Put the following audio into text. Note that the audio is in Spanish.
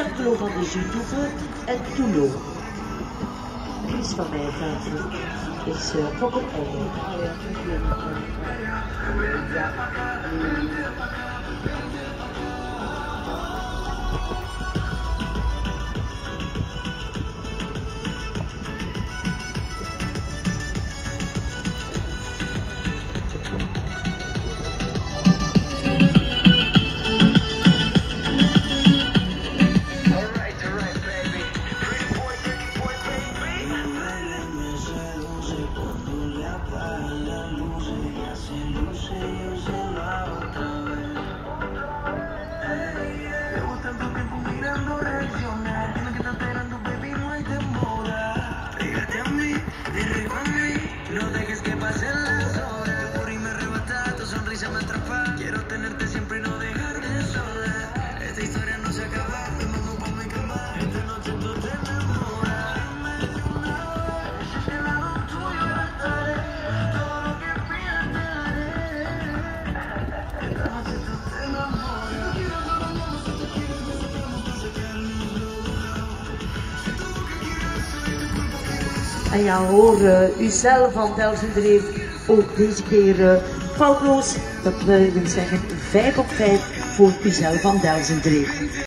Dankelo van de Zutoeven en Toelo. Chris van Nijthaven is Fokker Eigen. No dejes que pasen las horas. Tu puri me arrebata, tu sonrisa me atrapa. Quiero tenerte siempre y no dejarte sola. Esta historia no se acaba, me mando pa' mi cama. Esta noche tú te enamoras. Dime una vez, si al lado tuyo estaré. Todo lo que pidas te daré. Esta noche tú te enamoras. Si tú quieres nos bañamos, si tú quieres nos sacamos pa' sacarnos lo volado. Si tu boca quiere eso y tu cuerpo quiere eso. En ja, hoor, Ucel van Delzendreef ook deze keer foutloos. Dat wil zeggen 5 op 5 voor Ucel van Delzendreef.